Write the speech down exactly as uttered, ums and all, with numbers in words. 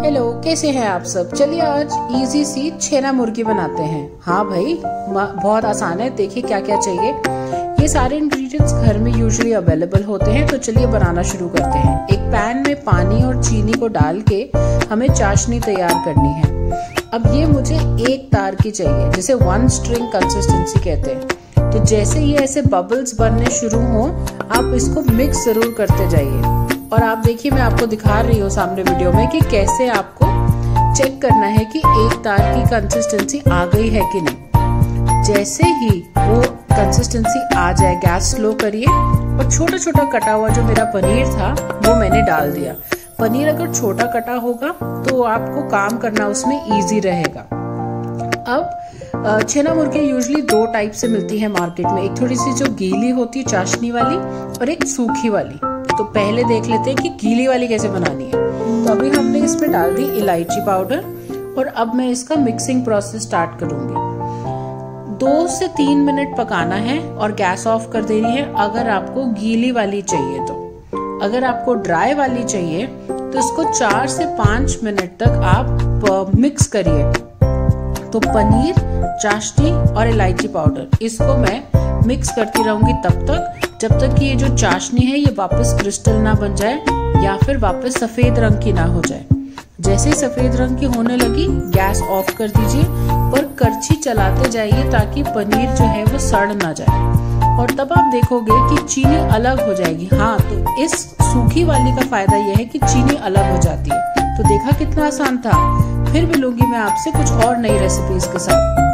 Hello, कैसे हैं आप सब। चलिए आज इजी सी छेना मुर्गी बनाते हैं। हाँ भाई, बहुत आसान है। देखिए क्या क्या चाहिए। ये सारे इंग्रेडिएंट्स घर में यूजुअली अवेलेबल होते हैं। तो चलिए बनाना शुरू करते हैं। एक पैन में पानी और चीनी को डाल के हमें चाशनी तैयार करनी है। अब ये मुझे एक तार की चाहिए, जिसे वन स्ट्रिंग कंसिस्टेंसी कहते हैं। तो जैसे ये ऐसे बबल्स बनने शुरू हो, आप इसको मिक्स जरूर करते जाइए। और आप देखिए, मैं आपको दिखा रही हूँ सामने वीडियो में कि कैसे आपको चेक करना है कि एक तार की कंसिस्टेंसी आ गई है कि नहीं। जैसे ही वो कंसिस्टेंसी आ जाए, गैस स्लो करिए और छोटा छोटा कटा हुआ जो मेरा पनीर था वो मैंने डाल दिया। पनीर अगर छोटा कटा होगा तो आपको काम करना उसमें इजी रहेगा। अब छेना मुर्गी यूजुअली दो टाइप से मिलती है मार्केट में। एक थोड़ी सी जो गीली होती है चाशनी वाली, और एक सूखी वाली। तो पहले देख लेते हैं कि गीली वाली कैसे बनानी है। तो अभी हमने इसमें डाल दी इलायची पाउडर, और अब मैं इसका मिक्सिंग प्रोसेस स्टार्ट करूंगी। दो से तीन मिनट पकाना है और गैस ऑफ कर देनी है अगर आपको गीली वाली चाहिए तो। अगर आपको ड्राई वाली चाहिए तो इसको चार से पांच मिनट तक आप मिक्स करिए। तो पनीर, चाशनी और इलायची पाउडर, इसको मैं मिक्स करती रहूंगी तब तक जब तक कि ये जो चाशनी है ये वापस क्रिस्टल ना बन जाए या फिर वापस सफेद रंग की ना हो जाए। जैसे ही सफेद रंग की होने लगी, गैस ऑफ कर दीजिए, पर करछी चलाते जाइए ताकि पनीर जो है वो सड़ ना जाए। और तब आप देखोगे कि चीनी अलग हो जाएगी। हाँ, तो इस सूखी वाली का फायदा यह है कि चीनी अलग हो जाती है। तो देखा कितना आसान था। फिर मिलूंगी मैं आपसे कुछ और नई रेसिपीज के साथ।